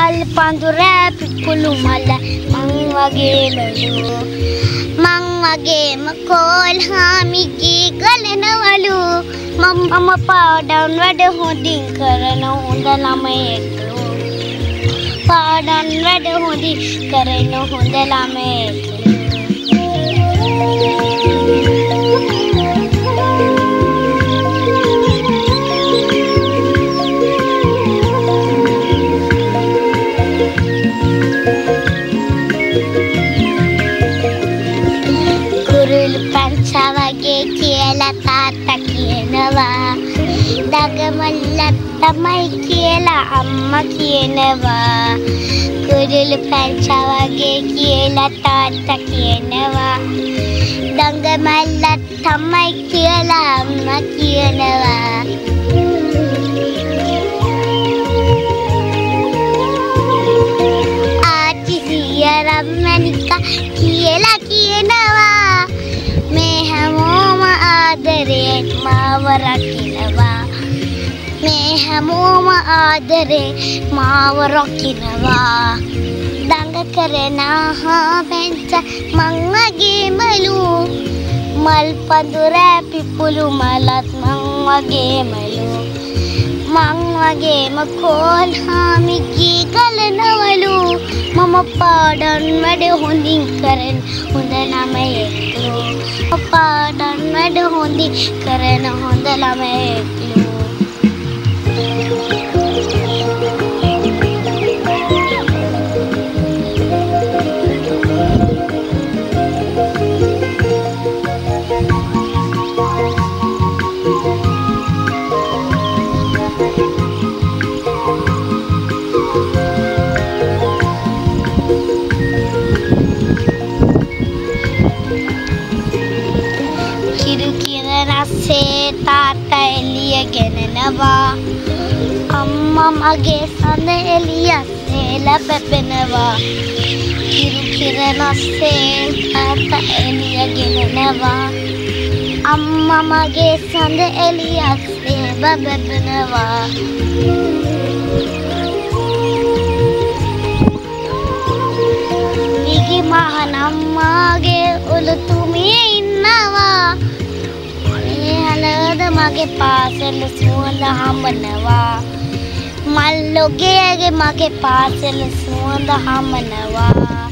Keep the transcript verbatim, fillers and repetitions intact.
මල් පඳුර පිපුළු මල මං වගේමලු මං වගේම කෝල්හාමිගේ ගලනවලු මම පාඩම් වැඩ හොඳින් කරන හොඳ ළමයෙක්ලු පාඩම් වැඩ හොඳින් කරන හොඳ ළමයෙක්ලු වගේ කියලා තාත්තා කියනවා දගමල්ලත් තමයි කියලා අම්මා කියනවා කුරුළු පැංචා වගේ කියලා තාත්තා කියනවා දගමල්ලත් තමයි කියලා අම්මා කියනවා ආච්චි සීයා රම්මනිකා කියලා කියනවා මේ හැමෝම ආදරේ මාව රකින්නවා මේ හැමෝම ආදරේ මාව රකින්නවා දඟ කරන හාවෙන්ච මං වගේමලු මල් පඳුර පිපුළු මලත් මං වගේමලු මං වගේම කෝල්හාමිගේ ගලනවලු මම පාඩම් වැඩ හොඳින් කරන හොඳ ළමයෙක්ලු පාඩම් වැඩ හොඳින් කරන හොඳ ළමයෙක්ලු රසේ තාත්තා එළිය ගෙනනවා අම්මා මගේ සඳ එළියසේ ලැබෙනවා කිරු කිරනසේ තාත්තා එළිය ගෙනනවා අම්මා මගේ සඳ එළියසේ ලැබෙනවා විගි මහනම්මාගේ උළුතුමියේ ඉන්නවා මගේ පාසල සුවඳ හමනවා මල්ලොගේගේ මගේ පාසල සුවඳ හමනවා